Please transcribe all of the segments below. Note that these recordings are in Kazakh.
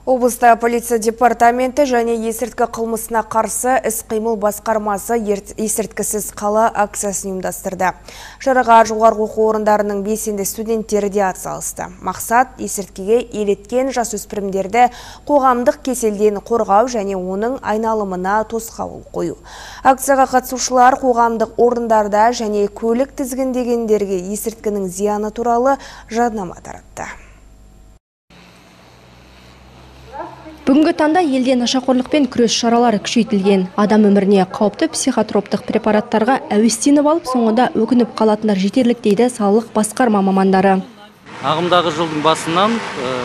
Облыста полиция департаменті және есірткі қылмысына қарсы іс-қимыл басқармасы есірткісіз қала акциясын ұйымдастырды. Шараға жоғарғы оқу орындарының белсенді студенттері де атсалысты. Мақсат есірткіге елеткен жасөспірімдерді қоғамдық кеселден қорғау және оның айналымына тосқауыл қою. Акцияға қатысушылар қоғамдық орындарда және көлік тізгіндегендерге есірткінің зияны туралы жаднама таратты. Бүгінгі таңда елде нашақорлықпен күрес шаралары күшейтілген. Адам өміріне қауіпті психотроптық препараттарға әуестеніп алып, соңында өкініп қалатындар жетерлік дейді салалық басқарма мамандары. Ағымдағы жылдың басынан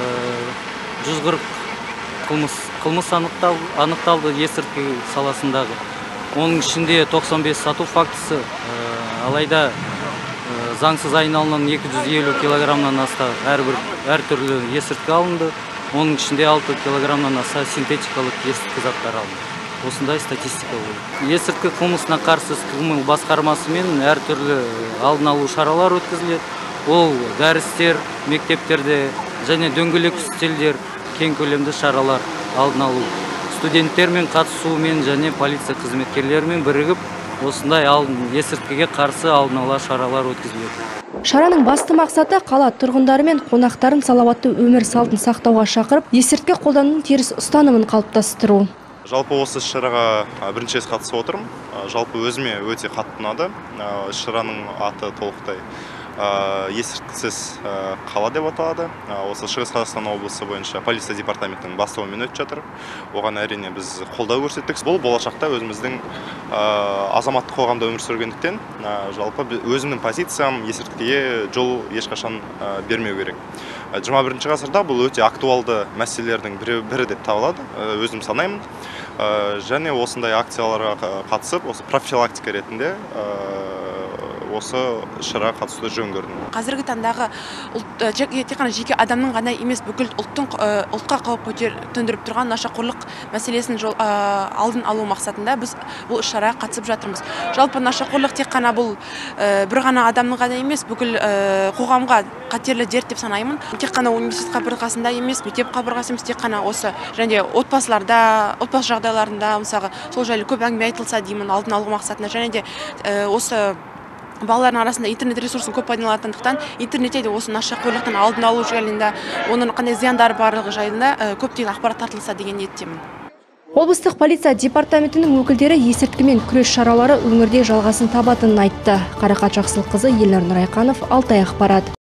140 қылмыс анықталды есірткі саласындағы. Оның ішінде 95 сату фактісі, алайда заңсыз айналымнан 250 килограммнан аса әр түрлі есірткі алынды. Оның ішінде 6 килограммнан аса синтетикалық есірткі заттар алынды. Осындай статистика болды. Есірткі қылмысына қарсы іс-қимыл басқармасымен әр түрлі алдын алу шаралар өткізіледі. Ол дәрістер, мектептерде және дөңгелек үстелдер, кең көлемді шаралар алдын алу. Студенттермен қатысуымен және полиция қызметкерлерімен бірігіп, осындай есірткіге қарсы алдын ала шаралар өткізіледі. Шараның басты мақсаты қала тұрғындары мен қонақтарын салауатты өмір салтын сақтауға шақырып, есірткі қолданудың теріс ұстанымын қалыптастыру. Жалпы осы шараға бірінші рет қатысып отырмын. Жалпы өзіме өте қатты ұнады. Шараның аты толықтай есірткісіз қала деп аталады. Осы Шығыс Қазақстан облысы бойынша полиция департаментінің бастауымен өтіп жатыр. Оған әрине біз қолдау көрсеттік. Бұл болашақта өзіміздің азаматтық қоғамда өмір сүргендіктен, жалпы өзімнің позициям есірткіге жол ешқашан бермеу керек. 21 ғасырда бұл өте актуалды мәселелердің бірі деп табылады, өзім санаймын. Және осындай акцияларға қатысып, осы профилактика ретінде осы шараға қатысуды жөн көрдім. Қазіргі таңдағы тек қана жеке адамның ғана емес, бүкіл ұлтқа қауіп төндіріп тұрған нашақорлық мәселесін алдын алу мақсатында біз бұл шараға қатысып жатырмыз. Жалпы нашақорлық тек қана бұл бір ғана адамның ғана емес, бүкіл қоғамға қатерлі дерт деп санаймын. Тек қана университет қабырғасында емес, мектеп қабырғасы емес, тек қана осы және отбасы жағдайларында мысалы сол жайлы көп әңгіме айтылса деймін, алдын алу мақсатында, және де осы балалардың арасында интернет ресурсын көп пайдаланатындықтан интернетте де осы нашақорлықтың алдын алу жайында, оның қандай зияндары барлығы жайында көптеген ақпарат таратылса деген ниеттемін. Облыстық полиция департаментінің өкілдері есірткімен күрес шаралары өңірде жалғасын табатынын айтты. Қарақат Жақсылыққызы, Елнұр Нұрайқанов, Алтай ақпарат.